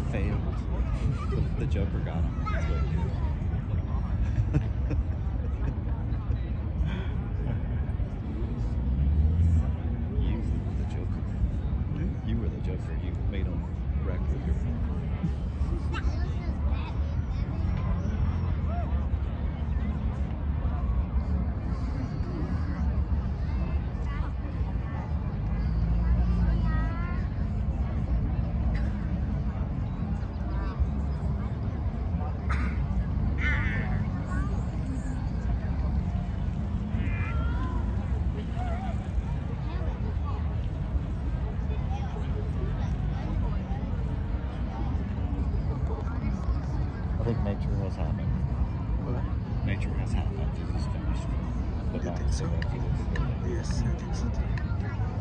failed. The Joker got him. That's what it is. You were the Joker. You were the Joker. You made him wreck with your phone. I think nature has happened. What? Nature has happened. It's finished. But You think so? back to the Yes, I think so too.